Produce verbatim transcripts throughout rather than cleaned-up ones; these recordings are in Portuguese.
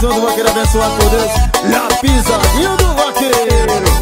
som do vaqueiro abençoado por Deus. E a pisadinha do vaqueiro.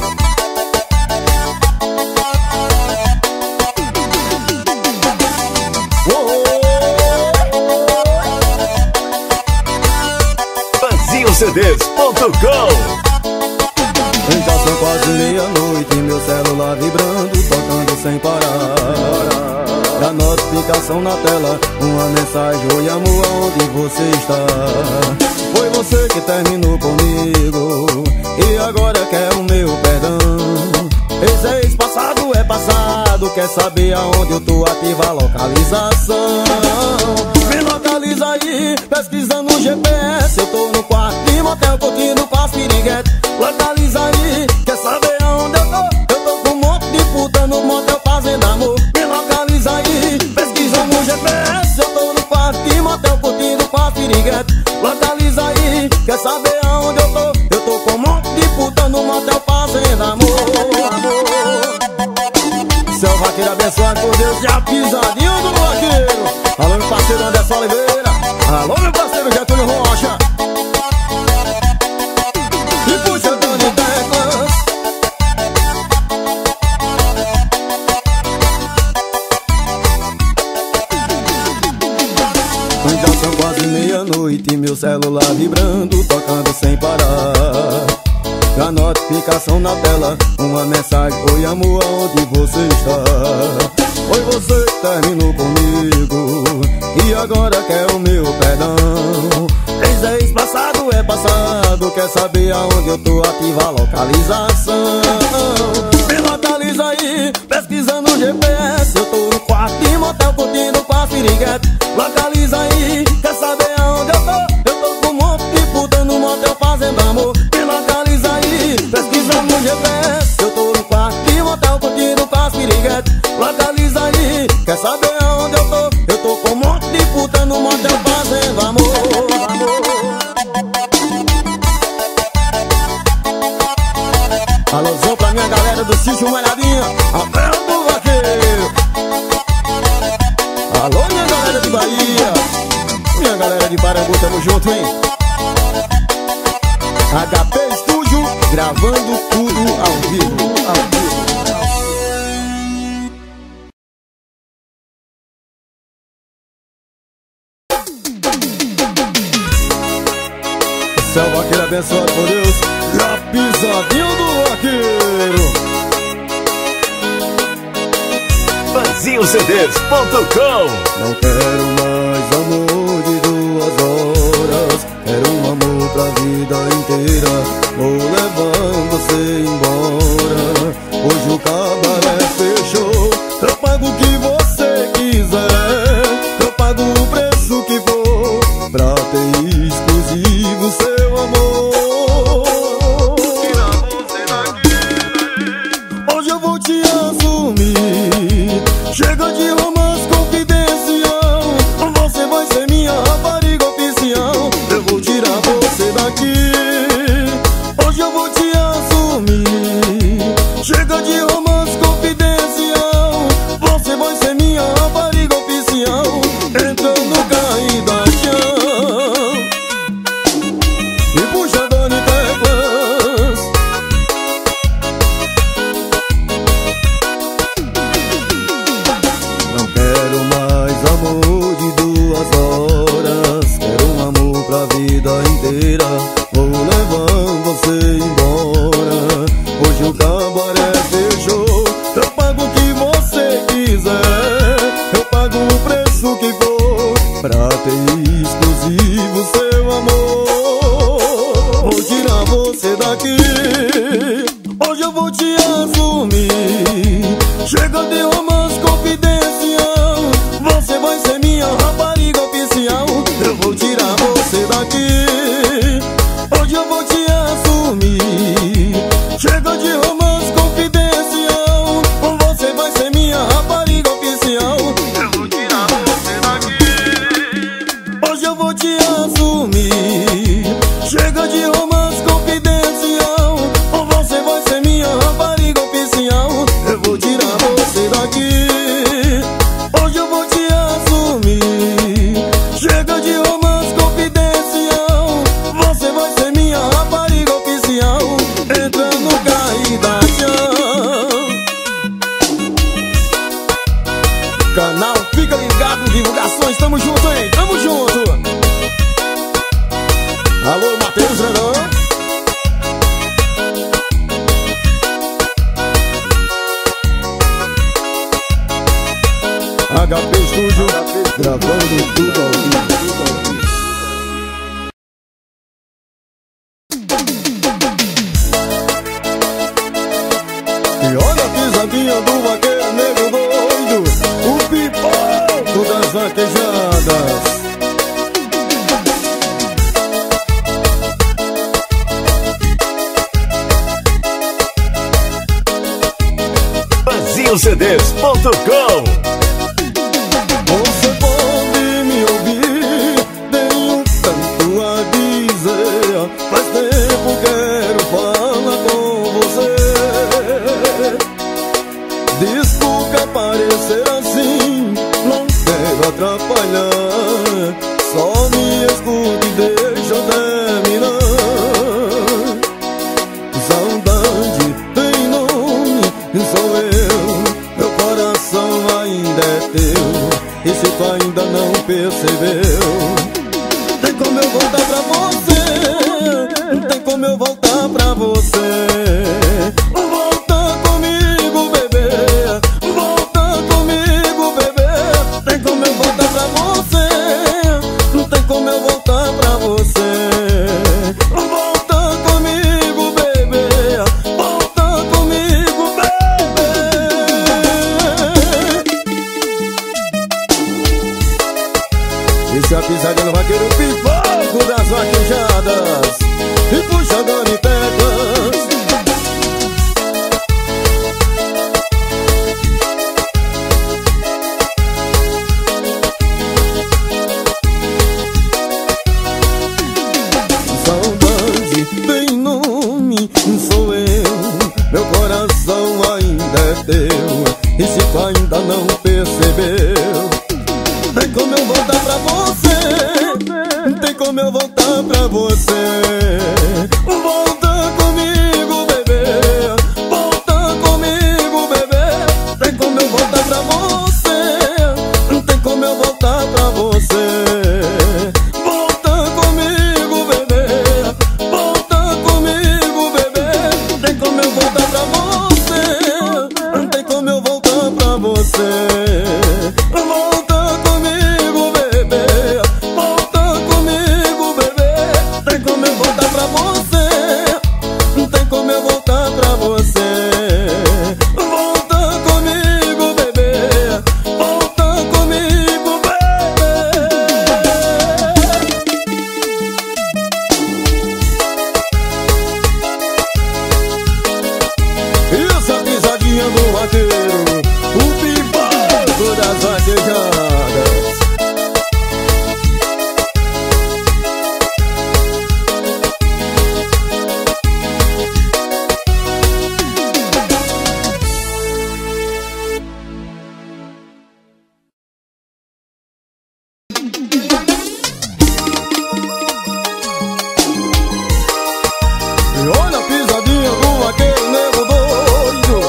Fazil C Ds ponto com. Já são quase meia-noite, meu celular vibrando, tocando sem parar. E a notificação na tela, uma mensagem: oi amor, aonde você está? Foi você que terminou comigo e agora quer o meu perdão. Esse ex-passado é passado, quer saber aonde eu tô, ativa a localização. Me localiza aí, pesquisando no G P S. Eu tô no quarto de motel, curtindo com as piriguetes. Localiza aí, quer saber aonde eu tô? Eu tô com um monte de puta no motel fazendo amor. Me localiza aí, pesquisa no G P S. Eu tô no quarto de motel, curtindo com as piriguetes. Localiza aí, quer saber aonde eu tô? Eu tô com um monte de puta no motel fazendo amor. Seu vaqueiro abençoado por Deus, e a pisadinha do vaqueiro. Alô meu parceiro Anderson Oliveira, alô meu parceiro Getúlio Rocha. E puxa Dani Teclas. Já são quase meia-noite, meu celular vibrando, tocando sem parar. A notificação na tela, uma mensagem: oi amor, aonde você está? Foi você que terminou comigo e agora quer o meu perdão. Ex-ex-passado é passado, quer saber aonde eu tô, ativa a localização. Me localiza aí, pesquisando no G P S. Eu tô no quarto de motel, curtindo com as piriguetes. Localiza aí, quer saber aonde eu tô? Eu tô com um monte de puta no motel fazendo amor. Me localiza aí, pesquisa no G P S. Eu tô no quarto de motel, curtindo com as piriguetes. Localiza aí, quer saber aonde eu tô? Eu tô com um monte de puta no motel fazendo amor, amor. Alôzão pra minha galera do sítio Malhadinha, Abel do Vaqueiro. Alô minha galera de Bahia, minha galera de Parambu, tamo junto, hein? H P Estúdio, gravando tudo ao vivo, ao vivo. Céu vaqueiro abençoado por Deus, e a pisadinha do vaqueiro. Fazil C Ds ponto com. Não quero mais amor de duas horas, quero um amor pra vida inteira. Vou levando você embora. Hoje o cabaré fechou, eu pago o que você quiser, eu pago o preço que for pra ter exclusivo seu amor. Tira você daqui, hoje eu vou te assumir. Chega de romance confidencial, você vai ser minha rapariga oficial. Eu vou tirar você daqui, hoje eu vou te assumir. Chega de romance confidencial, você vai ser minha rapariga oficial. Entrando no carro da chão e puxa Dani Teclas. Não quero mais amor de duas horas, quero um amor pra vida inteira. Vou levando você embora. Hoje o cabaré fechou, eu pago o que você quiser, eu pago o preço que for pra ter exclusivo seu amor. Vou tirar você daqui, hoje eu vou te assumir. Chega de romance confidencial, você vai ser minha rapariga oficial. Eu vou tirar você daqui, hoje eu vou te assumir. Chega de romance confidencial, você vai ser minha rapariga oficial. Eu vou tirar você daqui, hoje eu vou te assumir. Chega de romance confidencial, você vai ser minha rapariga oficial. Eu vou tirar você daqui. H P Studio, gravando tudo ao vivo. E olha a pisadinha do vaqueiro negro doido, o pipoco das vaquejadas. Brasil C Ds ponto com. Você pode me ouvir, tenho tanto a dizer. Faz tempo quero falar com você. Desculpe aparecer assim, não quero atrapalhar. Só me escute e deixa eu terminar. Saudade tem nome, sou eu. Meu coração ainda é teu, e se tu ainda não percebeu, tem como eu voltar pra você. Tem como eu voltar pra você. Volta comigo, bebê. Volta comigo, bebê. Tem como eu voltar pra você. Tem como eu voltar pra você. Volta comigo, bebê. Volta comigo, bebê. Esse é a pisadinha no vaqueiro, pipoco das vaquejadas, e puxador de teclas. Saudade tem nome, sou eu. Meu coração ainda é teu, e se tu ainda não percebeu, tem como eu voltar pra você. Tem como eu voltar pra você. Volta comigo, bebê. Volta comigo, bebê. Tem como eu voltar pra você. Tem como eu voltar pra você. Volta comigo, bebê. Volta comigo, bebê. Tem como eu voltar pra você. Tem como eu voltar pra você. Volta comigo, bebê. Volta comigo, bebê. Tem como eu voltar pra você. Tem como eu voltar pra você. Volta comigo, bebê. Volta comigo, bebê. Essa pisadinha do vaqueiro, o pipoco das vaquejadas. E olha a pisadinha do vaqueiro negro doido.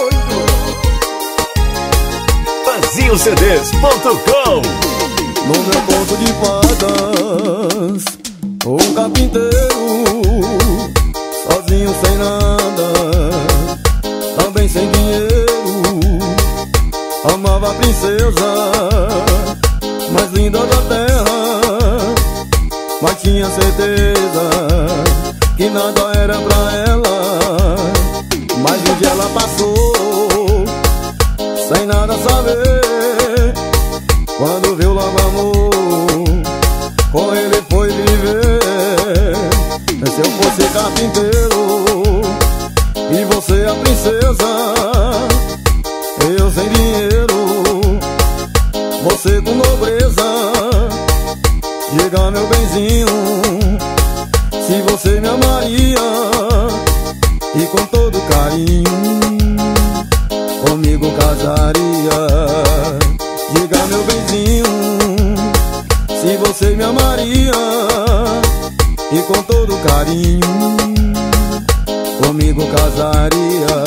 Brasil C Ds ponto com. No meu conto de fadas, um carpinteiro, sozinho sem nada, também sem dinheiro, amava a princesa mais linda da terra, mas tinha certeza que nada era pra ela. Mas um dia ela passou sem nada saber, quando viu logo amor, com ele foi viver. Se eu fosse carpinteiro e você a princesa, eu sem dinheiro, você com nobreza. Diga, meu benzinho, se você me amaria, e com todo carinho comigo casaria. Diga, meu benzinho, se você me amaria, e com todo carinho comigo casaria.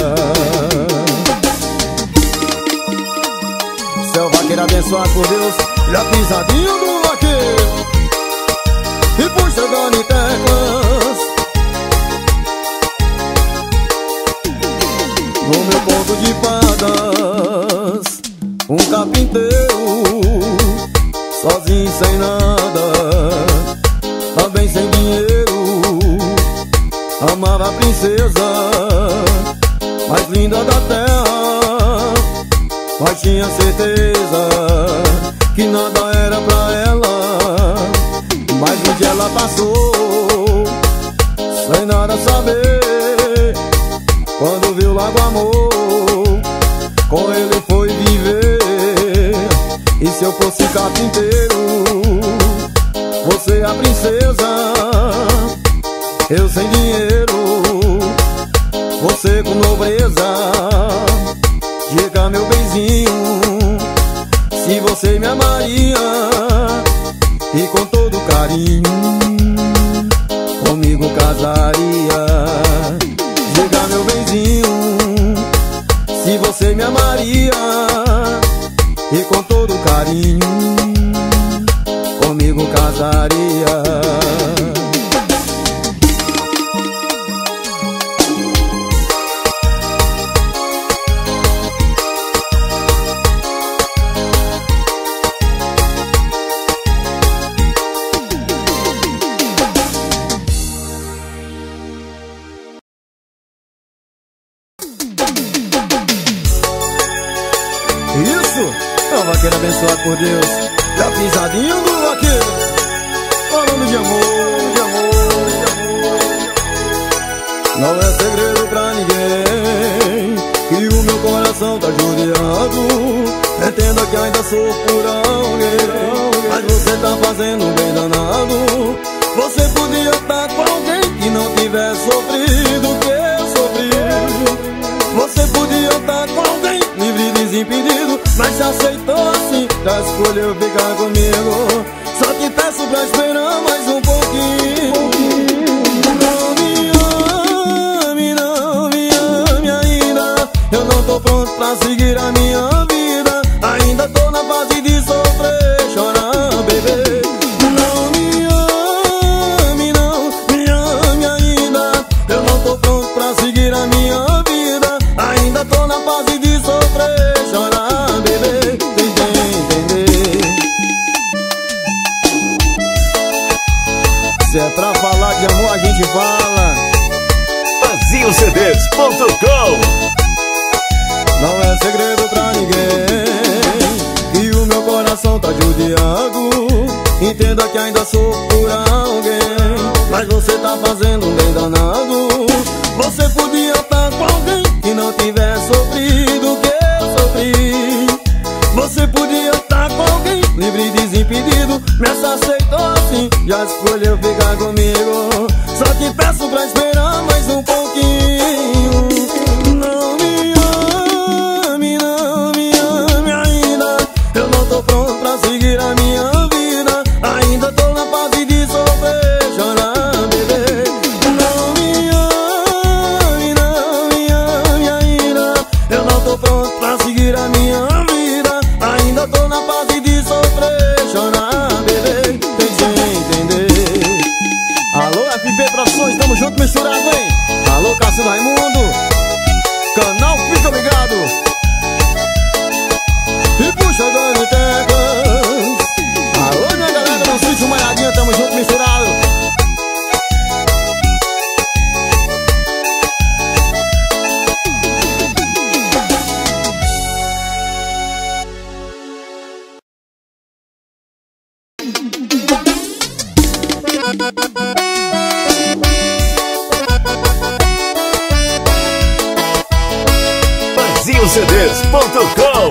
Seu vaqueiro abençoado por Deus, e a pisadinha do vaqueiro, e puxa gane teclas. No meu conto de fadas, um carpinteiro, sozinho sem nada, também sem dinheiro. Amava a princesa mais linda da terra, mas tinha certeza que nada era pra ela. Mas um dia ela passou sem nada saber, quando viu logo amor, com ele foi viver. E se eu fosse carpinteiro, você a princesa, eu sem dinheiro, você com nobreza. Diga meu benzinho, se você me amaria, e com todo carinho comigo casaria. Diga meu benzinho, se você me amaria, e com todo carinho comigo casaria. Vaqueiro abençoado por Deus, já pisadinho do vaqueiro, falando de amor, de amor, de amor. Não é segredo pra ninguém que o meu coração tá judiado. Entenda que ainda sou por alguém, mas você tá fazendo um bem danado. Você podia estar com alguém que não tivesse sofrido o que eu sofri. Você podia estar com alguém livre e desimpedido, mas se aceitou assim, já escolheu ficar comigo. Só te peço pra esperar mais um pouquinho. Não me ame, não me ame ainda. Eu não tô pronto pra seguir a minha vida. Ainda tô na fase de sofrer, chorar, bebê. Não me ame, não me ame ainda. Eu não tô pronto pra seguir a minha vida. Ainda tô na fase de sofrer, chorar, bebê. Entender. Se é pra falar de amor, a gente fala. Vazio C Ds ponto com. Não é segredo pra ninguém que o meu coração tá judiado. Entenda que ainda sou por alguém, mas você tá fazendo um bem danado. Você podia estar com alguém que não tivesse sofrido o que eu sofri. Você podia estar com alguém livre e desimpedido, mas aceitou assim, já escolheu ficar comigo. Só te peço pra esperar mais um pouquinho. Não me ame, não me ame ainda. Eu não tô pronto pra seguir a minha vida. Ainda tô na fase de sofrer, chorar, bebê. Não me ame, não me ame ainda. Eu não tô pronto pra seguir a minha vida. Ainda tô na fase de sofrer, chorar, bebê. Tem que entender. Alô, F B Produções, tamo junto, misturado, hein? Alô, Cássio Raimundo, canal Fica Ligado. E puxa Dani Teclas. Alô, minha galera do Sítio Malhadinha, tamo junto, misturado. Vazio C Ds ponto com.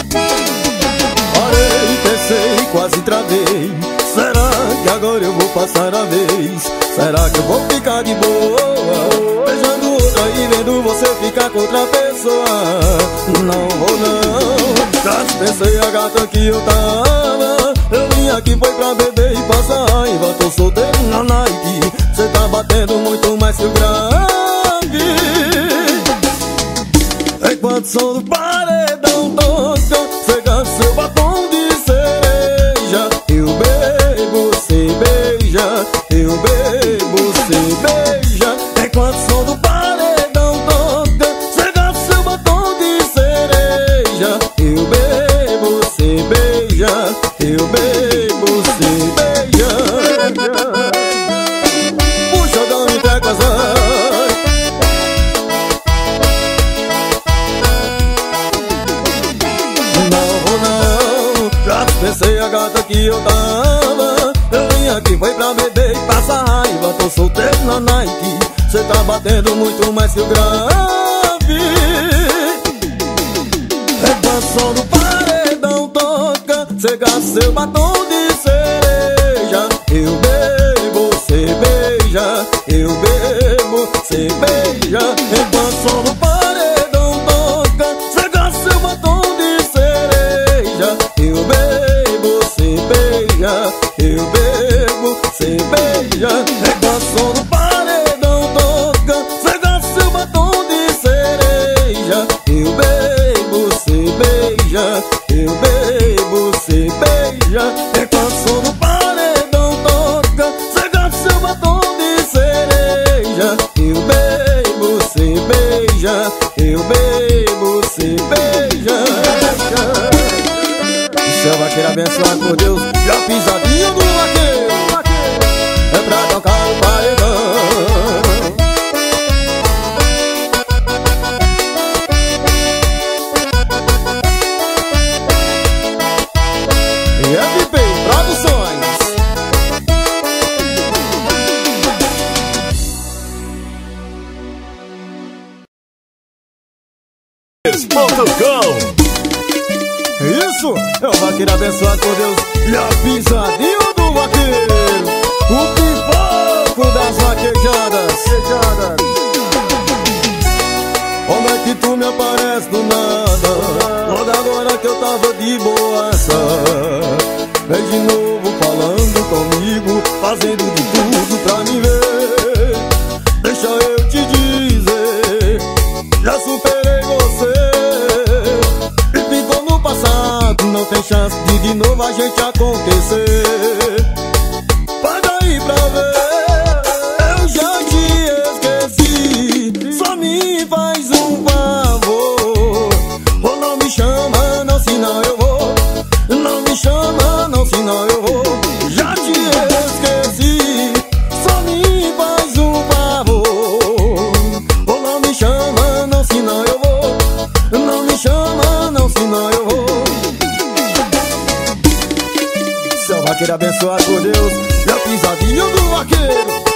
Parei, pensei, quase travei. Será que agora eu vou passar a vez? Será que eu vou ficar de boa beijando outra e vendo você ficar com outra pessoa? Não vou não. Já dispensei a gata que eu tava. Eu vim aqui foi pra beber e passar raiva. Tô solteiro na night. Cê tá batendo muito mais que o grave. Enquanto o som do paredão toca, cega seu batom de cereja. Eu bebo, cê beija. Eu bebo, cê beija. Enquanto o som do paredão toca, cega seu batom de cereja. Eu bebo. Pensei a gata que eu tava. Eu vim aqui foi pra beber e passar raiva. Tô solteiro na night. Cê tá batendo muito mais que o grave. É quando o som do paredão toca, cê gasta seu batom de cereja. Eu bebo, cê beija. Eu bebo, cê beija. Enquanto o som do paredão toca, cê gasta seu batom de cereja. Eu bebo, cê beija. Eu bebo, cê beija. Enquanto o som do paredão toca, cê gasta seu batom de cereja. Eu bebo, cê beija. Eu bebo, cê beija. Enquanto o som do paredão toca, cê gasta seu batom de cereja. Eu bebo, cê beija. Eu bebo, cê beija. O céu vai querer abençoar por Deus. E a pisadinha do vaqueiro é pra tocar o paredão. E F P Produções. Ponto com. Isso, é o vaqueiro abençoado por Deus. E a pisadinha do vaqueiro, o pipoco das vaquejadas. Como é que tu me aparece do nada? Logo agora que eu tava de boaça. Vem de novo falando comigo, fazendo de tudo pra me ver. Deixa eu te dizer, já superei você. E ficou no passado, não tem chance de de novo a gente acontecer. Vai daí pra ver, eu já te esqueci. Só me faz um favor, ou não me chama não, senão eu vou. Não me chama não, senão eu vou. Já te esqueci. Só me faz um favor, ou não me chama não, senão eu vou. Não me chama não, senão eu vou. Seu vaqueiro abençoado por Deus, e a pisadinha do vaqueiro.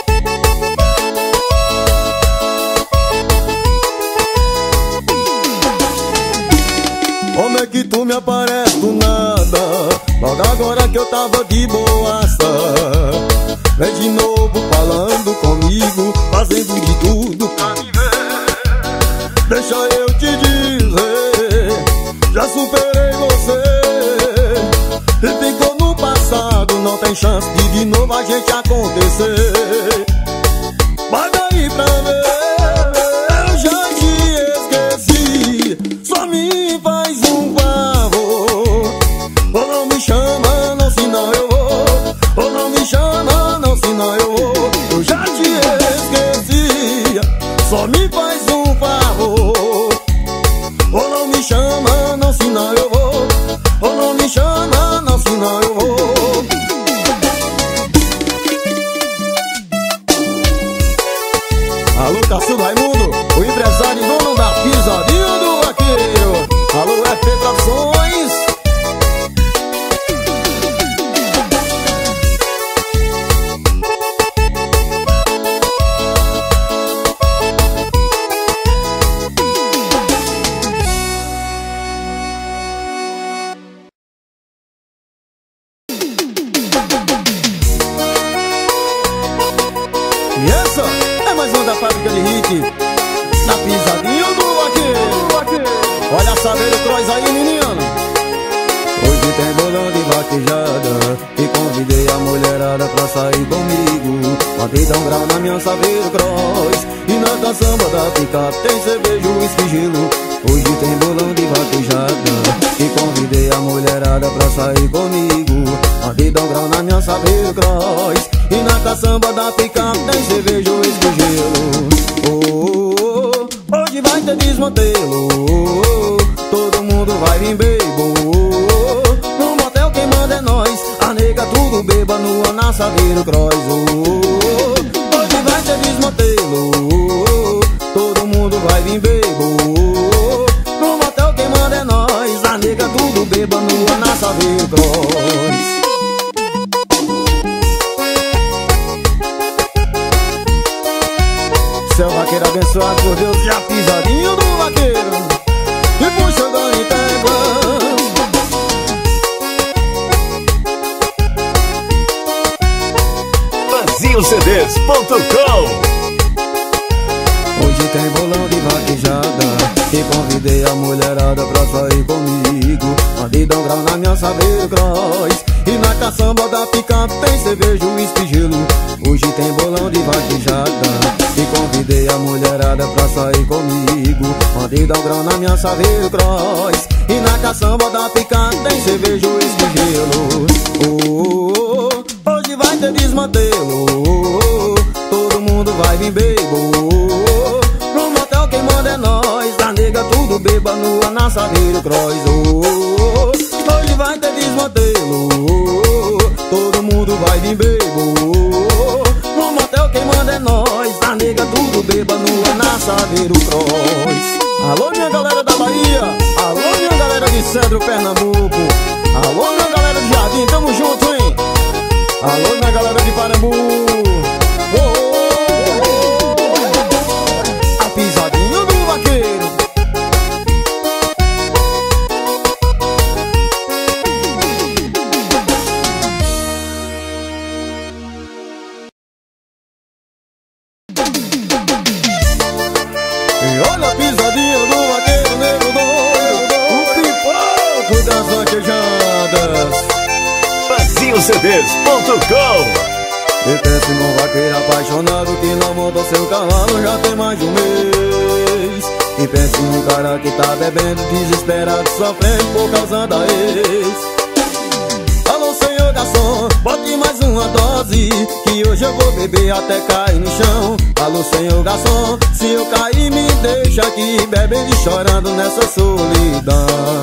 Como é que tu me aparece do nada? Logo agora que eu tava de boaça. Vem de novo falando comigo, fazendo de tudo pra me ver. Deixa eu te dizer, já superei você. E ficou no passado, não tem chance de de novo a gente acontecer. Vai daí pra ver, eu já te esqueci. Só me faz um favor, ou não me chama não, senão eu vou. Ou não me chama não, senão eu vou. Eu já te esqueci. Só me faz um favor, ou não me chama não, senão eu vou. Ou não me chama não, senão eu vou. Alô, Caçudo Raimundo, o empresário e dono da pisadinha do vaqueiro. Alô, F P Produções. E essa é mais uma da fábrica de hit, na pisadinha do vaqueiro. Olha a saber Cross aí, menino. Hoje tem bolão de vaquejada e convidei a mulherada pra sair comigo. Matei dá um grau na minha Saveiro Cross e na da samba da picape tem cerveja, uísque, gelo. Hoje tem bolão de vaquejada e convidei a mulherada pra sair comigo. Matei dá um grau na minha Saveiro Cross e na caçamba da picape tem cerveja, uísque, gelo. Oh, oh, oh, hoje vai ter desmantelo. Oh, oh, todo mundo vai vir bebo. Oh, no motel quem manda é nós. A nega tudo beba nua na Saveiro Cross. Oh, oh, hoje vai ter desmantelo. Oh, todo mundo vai vir bebo. No motel quem manda é nós. A a nega tudo beba nua na Saveiro Cross. Seu vaqueiro abençoado por Deus e a pisadinha do vaqueiro e puxa Dani Tecla. Brasil C Ds ponto com. Hoje tem bolão de vaquejada e convidei a mulherada pra sair comigo. Mandei dar um grau na minha Saveiro Cross e na caçamba da picape tem cerveja, uísque e gelo. Hoje tem bolão de vaquejada e convidei a mulherada pra sair comigo. Mandei dar um grau na minha Saveiro Cross e na caçamba da picape tem cerveja, uísque e gelo. Oh, oh, oh, hoje vai ter desmantelo. Oh, oh, todo mundo vai vir bebo. No motel quem manda é nós, a nega tudo beba nua na Saveiro Cross. Oh, oh, oh, hoje vai ter desmantelo. Oh, oh, todo mundo vai vir bebo. No motel quem manda é nós, a nega tudo beba nua na Saveiro Cross. Alô minha galera da Bahia, alô minha galera de Cedro, Pernambuco, alô minha galera de Jardim, tamo junto, hein? Alô minha galera de Parambu. Oh, oh, oh. A pisadinha do vaqueiro. E olha a pisadinha do vaqueiro negro doido, o pipoco das vaquejadas. Brasil C Ds ponto com. E pense num vaqueiro apaixonado que não montou seu cavalo já tem mais de um mês. E pense num cara que tá bebendo desesperado, sofrendo por causa da ex. Alô senhor garçom, bote mais uma dose que hoje eu vou beber até cair no chão. Alô senhor garçom, se eu cair me deixa aqui bebendo e chorando nessa solidão.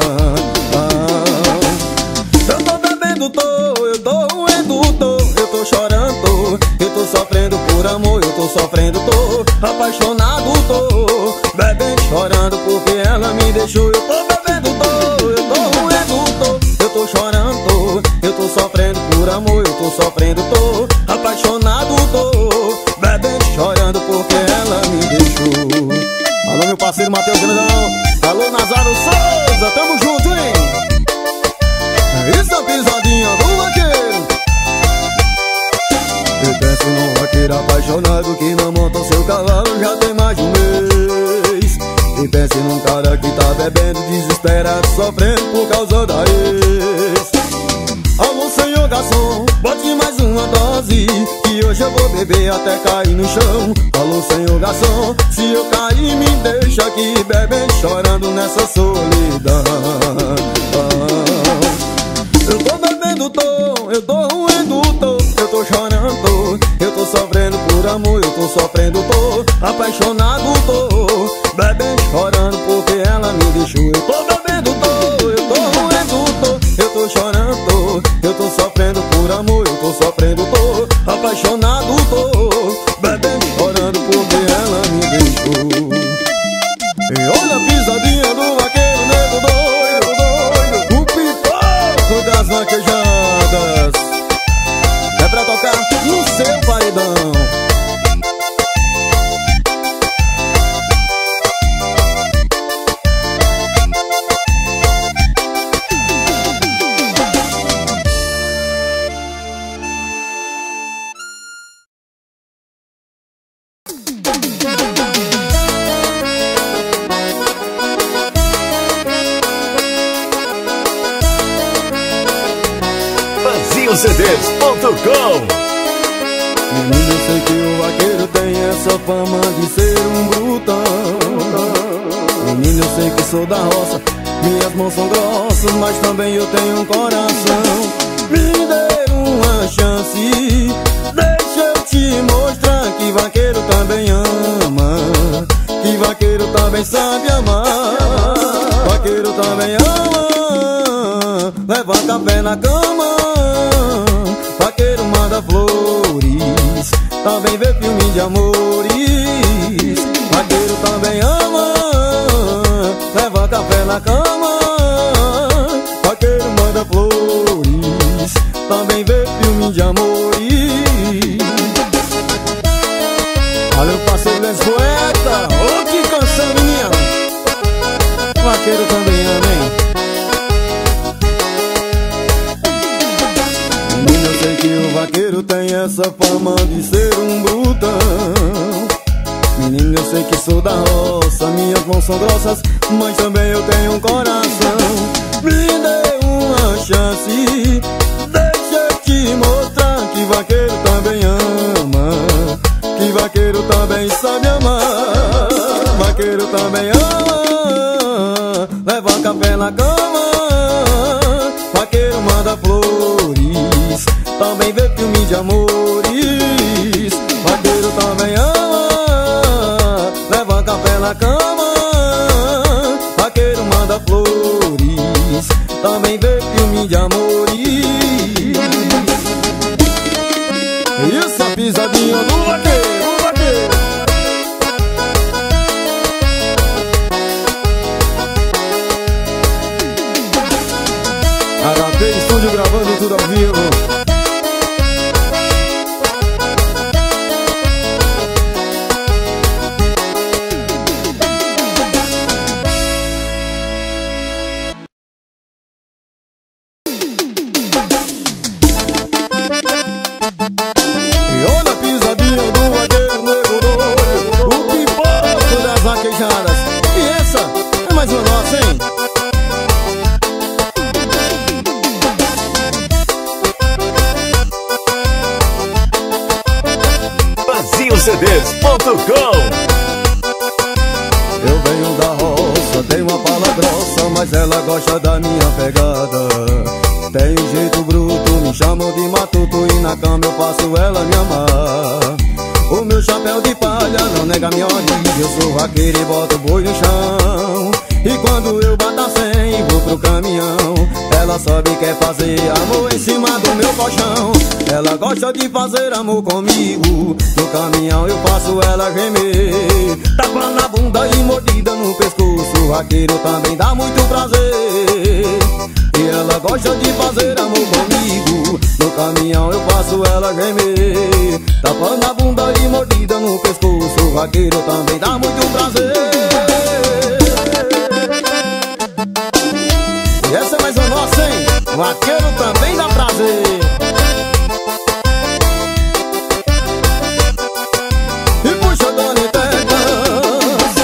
Eu tô bebendo, tô, eu tô doendo, tô, eu tô chorando, tô, eu tô sofrendo por amor, eu tô sofrendo, tô apaixonado, tô bebendo, chorando porque ela me deixou. Eu tô bebendo, tô, eu tô doendo, tô, eu tô chorando, tô, eu tô sofrendo por amor, eu tô sofrendo, tô apaixonado, tô bebendo, chorando porque ela me deixou. Alô meu parceiro Matheus Grandão, alô Nazaro Souza, tamo junto, hein? Isso é a pisadinha do vaqueiro. E pense num vaqueiro apaixonado que não monta seu cavalo já tem mais de um mês. E pense num cara que tá bebendo desesperado, sofrendo por causa da ex. Alô senhor garçom, bote mais uma dose que hoje eu vou beber até cair no chão. Alô senhor garçom, se eu cair me deixa aqui bebendo, chorando nessa solidão. Eu tô bebendo, tô, eu tô doendo, tô, eu tô chorando, tô, eu tô sofrendo por amor, eu tô sofrendo, tô apaixonado, tô bebendo, chorando porque ela me deixou. Eu tô bebendo, tô, eu tô doendo, tô, eu tô chorando, tô, eu tô sofrendo por amor, eu tô sofrendo, tô apaixonado, tô bebendo, chorando porque ela me deixou. E olha a pisadinha do vaqueiro negro doido, doido, o pipoco das vaquejadas. É pra tocar no seu paredão. Brasil C Ds ponto com. Menino, eu sei que o vaqueiro tem essa fama de ser um brutão. Menino, eu sei que sou da roça, minhas mãos são grossas, mas também eu tenho um coração. Me dê uma chance, deixa eu te mostrar que vaqueiro também ama, que vaqueiro também sabe amar. Vaqueiro também ama, leva café na cama. Vaqueiro manda flores, também vê filme de amores. Vaqueiro também ama, leva café na cama. de amores. Valeu, parceiro Lenz Poeta. Ô, que canção, menina. Vaqueiro também ama, hein? Menina, eu sei que o vaqueiro tem essa fama de ser um brutão. Menina, eu sei que sou da roça, minhas mãos são grossas, mas também eu tenho um coração. Me dê uma chance, deixa eu te mostrar que vaqueiro também ama, que vaqueiro também sabe amar. Vaqueiro também ama, leva café na cama. Vaqueiro manda flores, também vê filme de amores. Vaqueiro também ama, leva café na cama. Vaqueiro manda flores, também vê filme de amores. Isso, a pisadinha do vaqueiro, vaqueiro. H P Estúdio gravando tudo ao vivo. C Ds ponto com. Eu venho da roça, tenho uma fala grossa, mas ela gosta da minha pegada. Tenho jeito bruto, me chamam de matuto, e na cama eu faço ela me amar. O meu chapéu de palha não nega minha origem, eu sou vaqueiro e boto o boi no chão. E quando eu bato a cem e vou pro caminhão, ela sobe e quer fazer amor em cima do meu colchão. Ela gosta de fazer amor comigo, no caminhão eu faço ela gemer. Tapa na bunda e mordida no pescoço, vaqueiro também dá muito prazer. E ela gosta de fazer amor comigo, no caminhão eu faço ela gemer. Tapa na bunda e mordida no pescoço, vaqueiro também dá muito prazer. E essa é mais uma nossa, hein? Vaqueiro também dá prazer. E puxa, dona Tetas.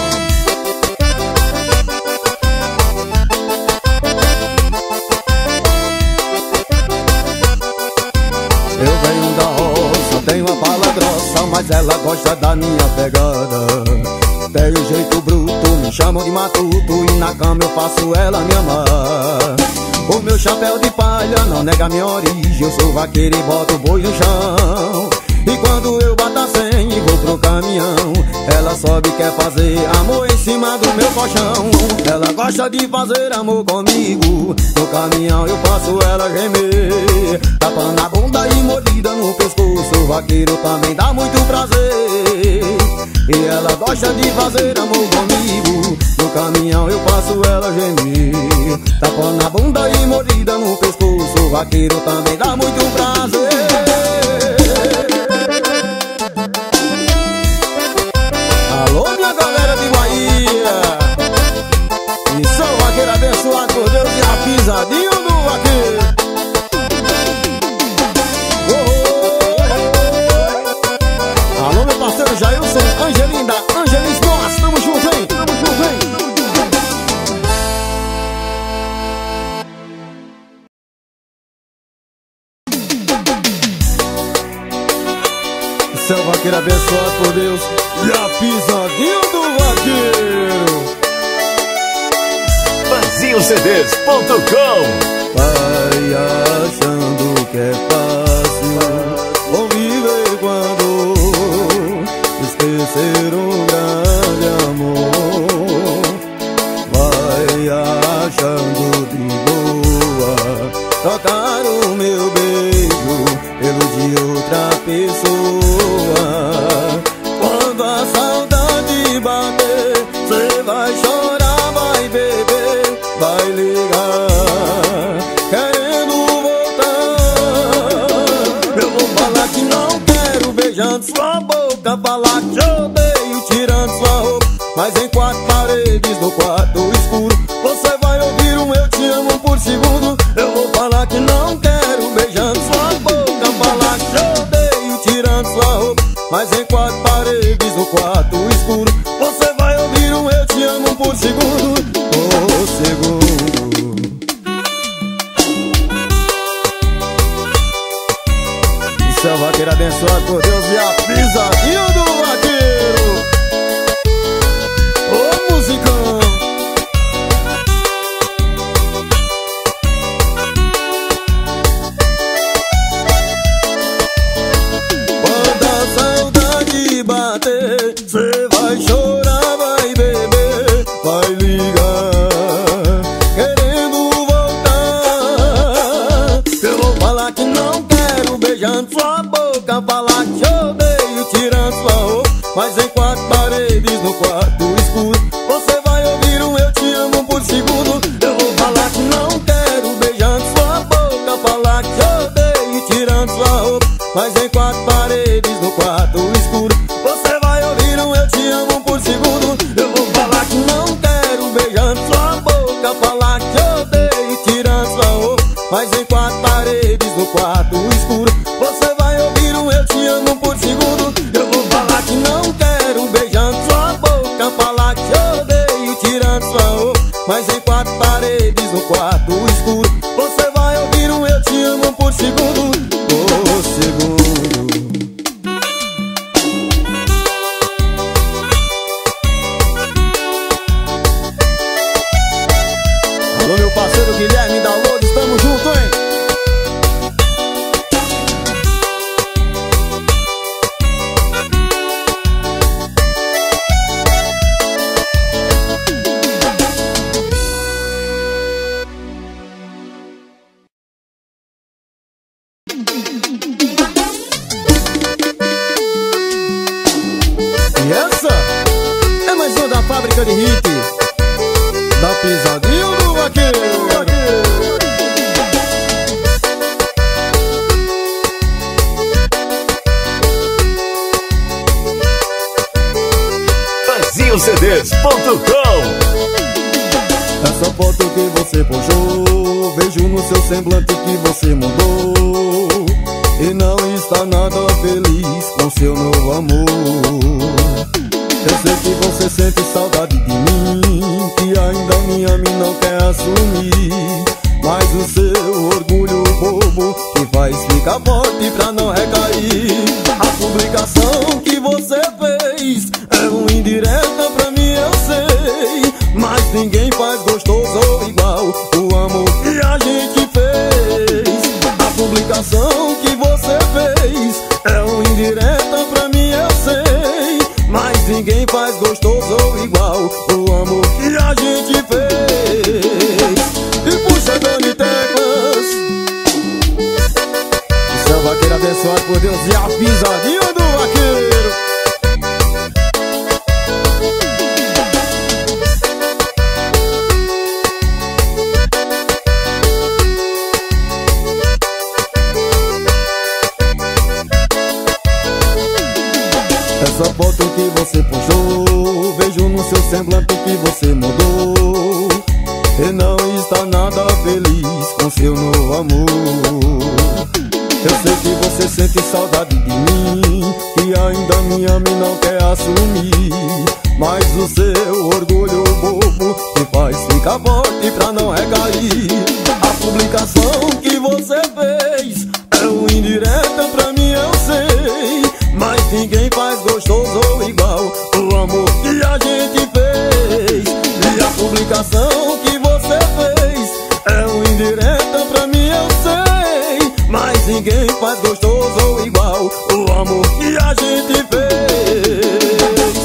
Eu venho da roça, tenho uma fala grossa, mas ela gosta da minha pegada. Tenho jeito bruto, me chamam de matuto, e na cama eu faço ela me amar. O meu chapéu de palha não nega minha origem, eu sou vaqueiro e boto o boi no chão. E quando eu bato a cem e vou pro caminhão, ela sobe e quer fazer amor em cima do meu colchão. Ela gosta de fazer amor comigo, no caminhão eu faço ela gemer. Tapa na bunda e mordida no pescoço, vaqueiro também dá muito prazer. E ela gosta de fazer amor comigo, no caminhão eu faço ela gemer. Tapa na bunda e mordida no pescoço, vaqueiro também dá muito prazer. Alô, minha galera de Bahia, e sou vaqueiro abençoado por Deus e a pisadinha do vaqueiro. Alô, meu parceiro Jailson, Angelinda, Angelis, nós tamo junto, hein? Tamo junto, hein? Seu vaqueiro abençoado por Deus e a pisadinha do vaqueiro. Vazio C Ds ponto com. Vai achando que é fácil, vou viver quando esquecer um grande amor. Vai achando de boa trocar o meu beijo pelo de outra pessoa. Quando a saudade bater, cê vai chorar, vai beber, vai ligar, querendo voltar. por segundo. Eu vou falar que não quero, beijando sua boca. Falar que te odeio, tirando sua roupa. Mas em quatro paredes, no quarto escuro, você vai ouvir um eu te amo por segundo. Por segundo. Isso é vaqueiro abençoado por Deus e a pisadinha do vaqueiro. Ô musicão. Quando a saudade bater, cê vai chorar, vai beber, vai ligar, querendo voltar. Eu vou falar que não quero, beijando sua boca. Falar que te odeio, tirando sua roupa. Mas em quatro paredes, no quarto escuro, você vai ouvir um eu te amo por segundo. Eu vou falar que não quero, beijando sua boca. Falar que te odeio, tirando sua roupa. Mas em quatro paredes, no quarto escuro, você vai ouvir um eu te amo por segundo. Eu vou falar que não quero, beijando sua boca. Falar que te odeio, tirando sua roupa. Mas em quatro paredes, no quarto escuro, você vai ouvir um eu te amo por segundo. Eu vou falar que não quero, beijando sua boca. Falar que te odeio, tirando sua roupa. Mas em quatro paredes, no quarto escuro, você vai ouvir um eu te amo por segundo. Por segundo. Alô, meu parceiro Guilherme da Lourdes, tamo junto, hein? E essa é mais uma da fábrica de hit, da pisadinha do vaqueiro. Brasil C Ds ponto com. Essa foto que você postou, vejo no seu semblante que você mudou e não está nada feliz com seu novo amor. Eu sei que você sente saudade de mim, que ainda me ama e não quer assumir. Mas o seu orgulho bobo te faz ficar forte pra não recair. A publicação que você fez é uma indireta pra mim, eu sei. Mas ninguém faz gostoso igual o amor que a gente fez. A publicação que você fez é uma indireta pra mim, eu sei. Mas ninguém faz gostoso igual o amor que a gente fez. E puxa, Doni Teclas. Isso é o vaqueiro abençoado por Deus e a pisadinha do vaqueiro. Essa foto que você postou, vejo no seu semblante que você mudou e não está nada feliz com seu novo amor. Eu sei que você sente saudade de mim, que ainda me ama e não quer assumir. Mas o seu orgulho bobo te faz ficar forte pra não recair. A publicação que você fez é uma indireta pra mim, eu sei. Mas ninguém faz gostoso igual o amor que a gente fez. E a publicação que você fez é uma indireta pra mim, eu sei. Mas ninguém faz gostoso igual o amor que a gente fez.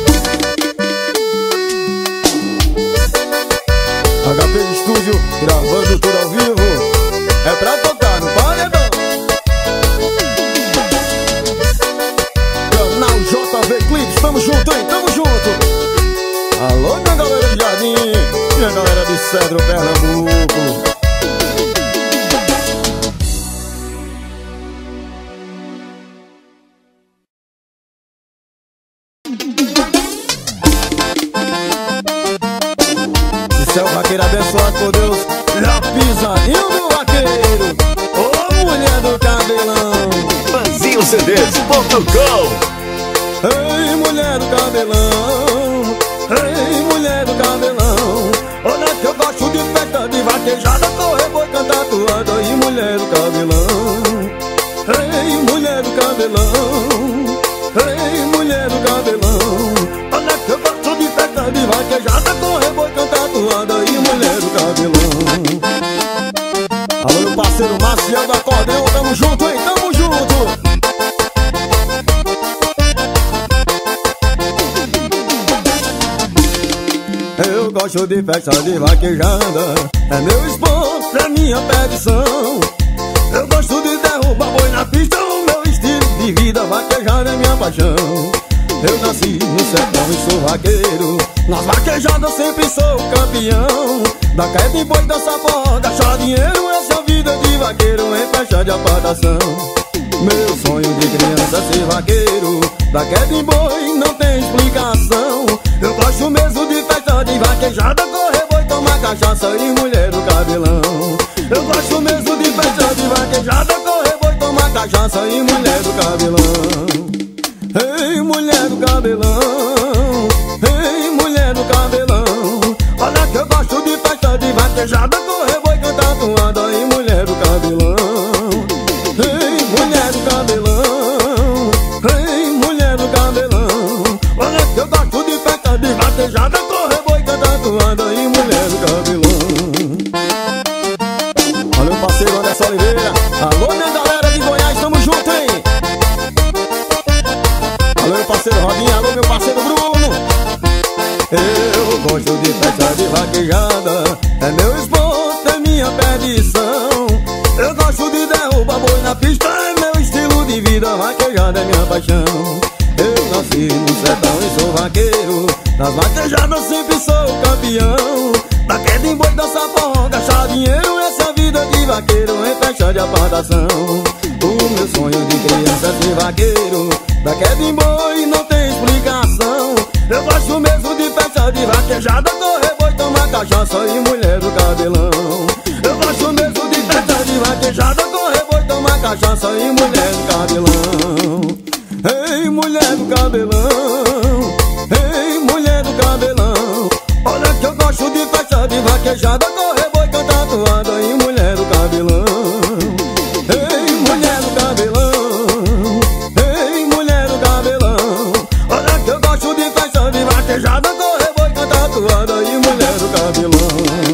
H P Estúdio, gravando tudo ao vivo. É pra tocar no paredão. Canal J V Clips, tamo junto, hein? Tamo junto. Alô, minha galera de Jardim, minha galera de Cedro, Pernambuco. Isso é o vaqueiro abençoado por Deus Já pisadinho do vaqueiro, ô mulher do cabelão. Fazil C Ds ponto com. Ei, mulher do cabelão, ei, mulher do cabelão, olha que eu gosto de festa, de vaquejada, correr, boi, cantar toada. Ei, mulher do cabelão, ei, mulher do cabelão, ei, mulher do cabelão, olha que eu gosto de festa, de vaquejada, correr, boi, cantar toada. Ei, mulher do cabelão. Alô, meu parceiro Marcial da Acordeão, tamo junto, hein, tamo junto. Eu gosto de festa, de vaquejada, é meu esporte, é minha perdição. Eu gosto de derrubar boi na pista, o meu estilo de vida, vaquejada é minha paixão. Eu nasci no sertão e sou vaqueiro, nas vaquejadas sempre sou campeão. Da queda de boi, dança forró, gastar dinheiro, essa vida de vaqueiro em festa de apartação. Meu sonho de criança é ser vaqueiro, da queda de boi não tem explicação. Eu gosto mesmo de festa de vaquejada, correr boi, tomar cachaça e mulher do cabelão. Eu gosto mesmo de festa de vaquejada, correr boi, tomar cachaça e mulher do cabelão. Ei, mulher do cabelão, ei, mulher do cabelão, olha que eu gosto de festa de vaquejada, correr boi, cantar toada e mulher do cabelão. Ei, mulher do cabelão, ei, mulher do cabelão, olha que eu gosto de festa de vaquejada, correr boi, cantar toada e mulher do cabelão. Olha o parceiro Anderson Oliveira, alô minha galera de Goiás, tamo junto, hein? Alô meu parceiro Robinho, alô meu parceiro Bruno. Eu gosto de festa de vaquejada, é meu esporte, é minha perdição. Eu gosto de derrubar boi na pista, é meu estilo de vida, vaquejada é minha paixão. Eu nasci no sertão e sou vaqueiro, nas vaquejadas sempre sou campeão. Da queda em boi, dança forró, gastar dinheiro, essa vida de vaqueiro em festa de apartação. O meu sonho de criança é ser vaqueiro, da queda em boi não tem explicação. Eu gosto mesmo de festa de vaquejada, correr boi, tomar cachaça e mulher do cabelão. Eu gosto mesmo de festa de vaquejada, correr boi, tomar cachaça e mulher do cabelão. Ei, mulher do cabelão, ei, mulher do cabelão, olha que eu gosto de festa de vaquejada, correr boi, cantar toada e mulher do cabelão. Ei, mulher do cabelão, ei, mulher do cabelão, olha que eu gosto de festa de vaquejada, correr boi, cantar toada e mulher do cabelão.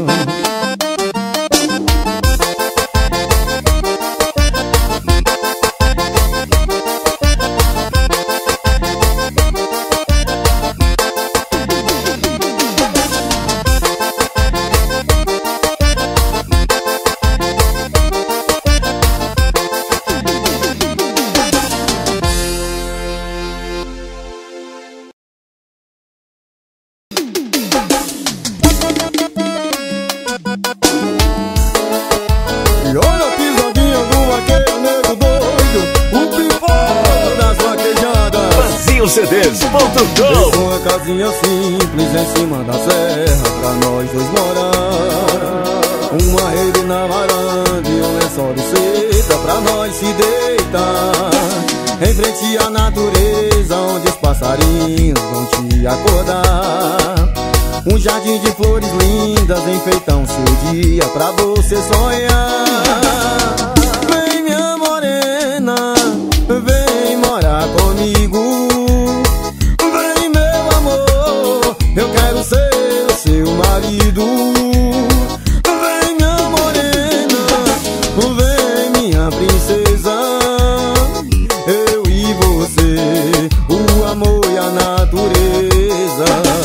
E olha a pisadinha do vaqueiro negro doido, o pipoco das vaquejadas. Fazil C Ds ponto com. Fez uma casinha simples em cima da serra pra nós dois morar. Uma rede na varanda e um lençol de seda pra nós se deitar. Em frente à natureza onde os passarinhos vão te acordar. Um jardim de flores lindas enfeitam seu dia pra você sonhar. Vem minha morena, vem morar comigo. Vem meu amor, eu quero ser o seu marido. Vem minha morena, vem minha princesa. Eu e você, o amor e a natureza.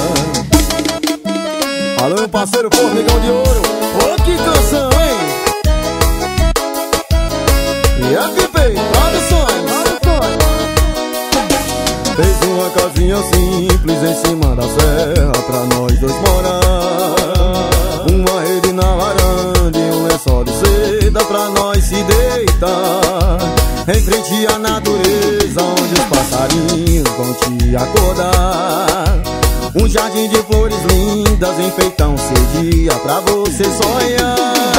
Alô, meu parceiro Formigão de Ouro, ô que canção, hein? E a Pipei, Traduções. Fez uma casinha simples em cima da serra pra nós dois morar. Uma rede na varanda e um lençol de seda pra nós se deitar. Em frente à natureza onde os passarinhos vão te acordar. Um jardim de flores lindas enfeitam seu dia pra você sonhar.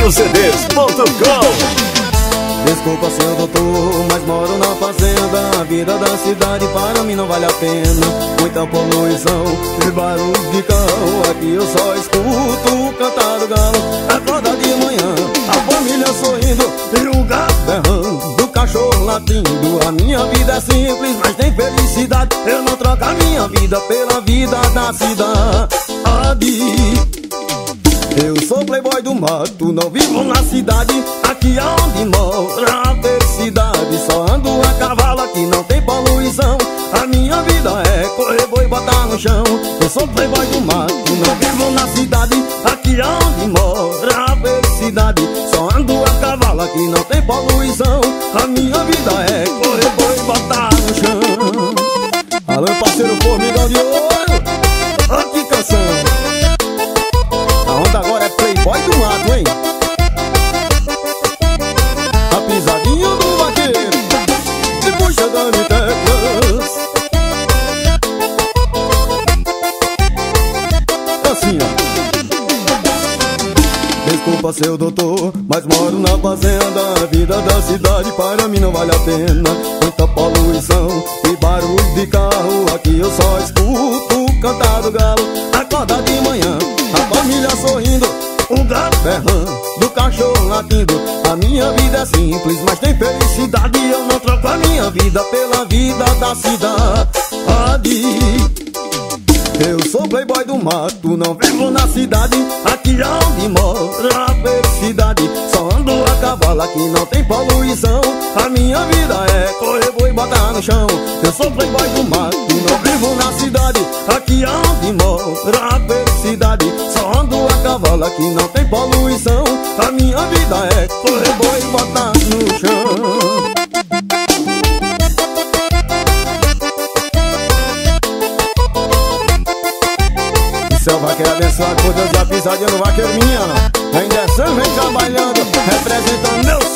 Brasil C Ds ponto com. Desculpa, senhor doutor, mas moro na fazenda. A vida da cidade para mim não vale a pena. Muita poluição e barulho de carro. Aqui eu só escuto o cantar do galo. Acorda de manhã, a família sorrindo e o gato berrando, o cachorro latindo. A minha vida é simples, mas tem felicidade. Eu não troco a minha vida pela vida da cidade. Eu sou playboy do mato, não vivo na cidade. Aqui onde mora a felicidade. Só ando a cavalo, aqui não tem poluição. A minha vida é correr boi e botar no chão. Eu sou playboy do mato, não vivo na cidade. Aqui onde mora a felicidade. Só ando a cavalo, aqui não tem poluição. A minha vida é correr boi e botar no chão. Alô, parceiro formigão de ouro, olha que canção. A onda agora é playboy do mato, hein? A pisadinha do vaqueiro e puxa dando teclas. Assim, ó. Desculpa, seu doutor, mas moro na fazenda. A vida da cidade para mim não vale a pena. Muita poluição e barulho de carro. Aqui eu só escuto o cantar do galo. Acorda de manhã, a família sorrindo, o gato berrando, do cachorro latindo. A minha vida é simples, mas tem felicidade. Eu não troco a minha vida pela vida da cidade. Eu sou playboy do mato, não vivo na cidade. Aqui onde mora a felicidade. Só ando a cavalo, aqui não tem poluição. A minha vida é correr boi e botar no chão. Eu sou playboy do mato, não vivo na cidade. Aqui onde mora a felicidade. Só ando a cavalo, aqui não tem poluição. A minha vida é correr boi e botar no chão. Céu vaqueiro abençoado por Deus e a pisadinha do vaqueiro menino. Vem descendo, vem trabalhando, representando meu